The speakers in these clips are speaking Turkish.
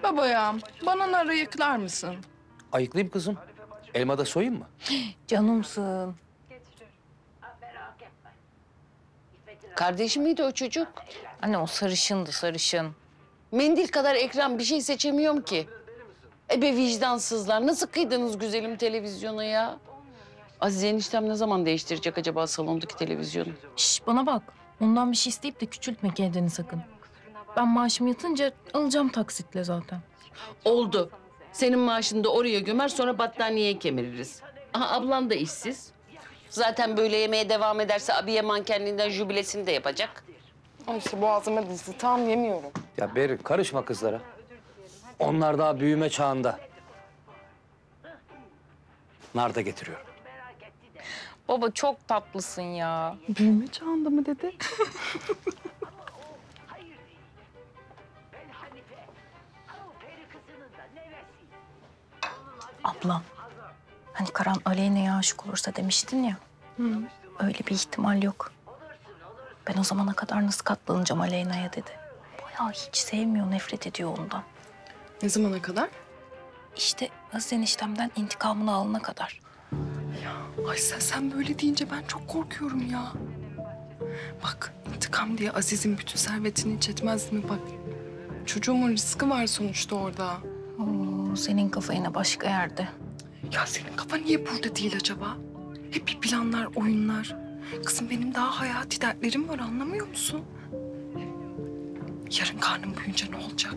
Baba ya, bana nar ayıklar mısın? Ayıklayayım kızım. Elmada soyayım mı? Canımsın. Kardeşim miydi o çocuk? Anne o sarışındı, sarışın. Mendil kadar ekran bir şey seçemiyorum ki. Ebe vicdansızlar. Nasıl kıydınız güzelim televizyona ya? Aziz eniştem ne zaman değiştirecek acaba salondaki televizyonu? Şş, bana bak. Ondan bir şey isteyip de küçültme kendini sakın. Ben maaşım yatınca alacağım taksitle zaten. Oldu. Senin maaşını da oraya gömer sonra battaniyeye kemiririz. Aha ablan da işsiz. Zaten böyle yemeye devam ederse abiye mankenliğinden jübilesini de yapacak. Ay işte boğazıma dizdi, tam yemiyorum. Ya Berrin karışma kızlara. Onlar daha büyüme çağında. Nar da getiriyorum. Baba çok tatlısın ya. Büyüme çağında mı dedi? Ablam. Hani Karan Aleyna'ya aşık olursa demiştin ya. Öyle bir ihtimal yok. Ben o zamana kadar nasıl katlanacağım Aleyna'ya dedi. Bayağı hiç sevmiyor, nefret ediyor ondan. Ne zamana kadar? İşte Aziz eniştemden intikamını alana kadar. Ay sen böyle deyince ben çok korkuyorum ya. Bak intikam diye Aziz'in bütün servetini hiç etmez mi? Bak çocuğumun rızkı var sonuçta orada. Oo, senin kafa yine başka yerde. Ya senin kafa niye burada değil acaba? Hep bir planlar, oyunlar. Kızım benim daha hayati dertlerim var anlamıyor musun? Yarın karnım büyüyünce ne olacak?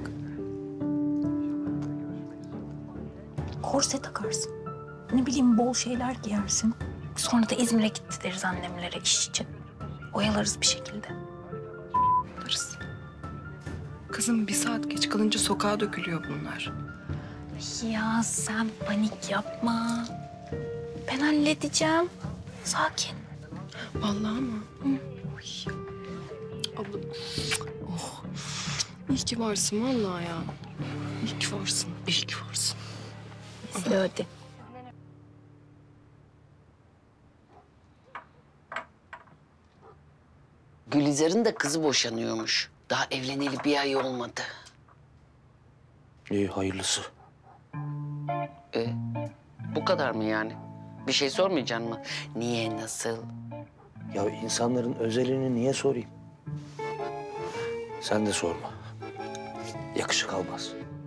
Korse takarsın. Ne bileyim bol şeyler giyersin. Sonra da İzmir'e gitti deriz annemlere iş için. Oyalarız bir şekilde. Alırız. Kızım 1 saat geç kalınca sokağa dökülüyor bunlar. Ya sen panik yapma. Ben halledeceğim. Sakin. Vallahi mı? Oy. Abla. Oh. İyi ki varsın vallahi ya. İyi ki varsın. İyi ki varsın. Hadi. Gülizar'ın da kızı boşanıyormuş. Daha evleneli 1 ay olmadı. İyi hayırlısı. Bu kadar mı yani? Bir şey sormayacaksın mı? Niye, nasıl? Ya insanların özelini niye sorayım? Sen de sorma. Yakışık almaz.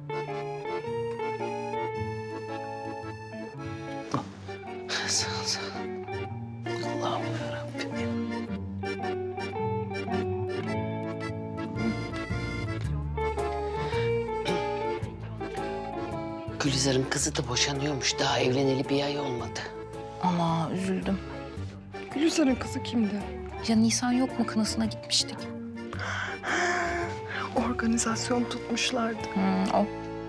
Sağ ol, sağ ol. Allah'ım yarabbim. Gülizar'ın kızı da boşanıyormuş. Daha evleneli 1 ay olmadı. Ama üzüldüm. Gülizar'ın kızı kimdi? Ya Nisan yok mu kınasına gitmiştik. Organizasyon tutmuşlardı. O.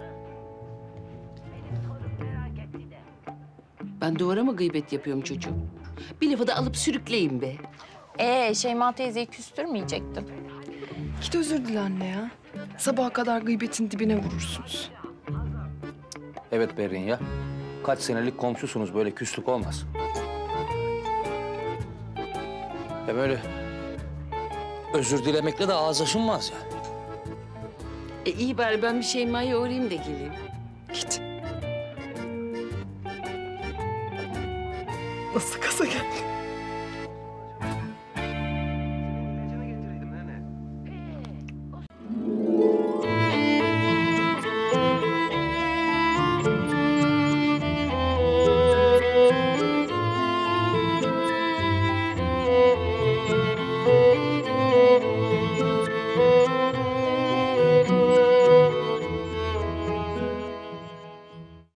Ben duvara mı gıybet yapıyorum çocuğum? Bir lafı da alıp sürükleyin be. Şeyma teyzeyi küstürmeyecektim. Git özür dile anne ya. Sabaha kadar gıybetin dibine vurursunuz. Evet Berrin ya. Kaç senelik komşusunuz böyle küslük olmaz. Ya böyle özür dilemekle de ağız aşınmaz ya. İyi bari ben bir Şeyma'ya uğrayayım da geleyim. Git. Nasıl kasa geldi?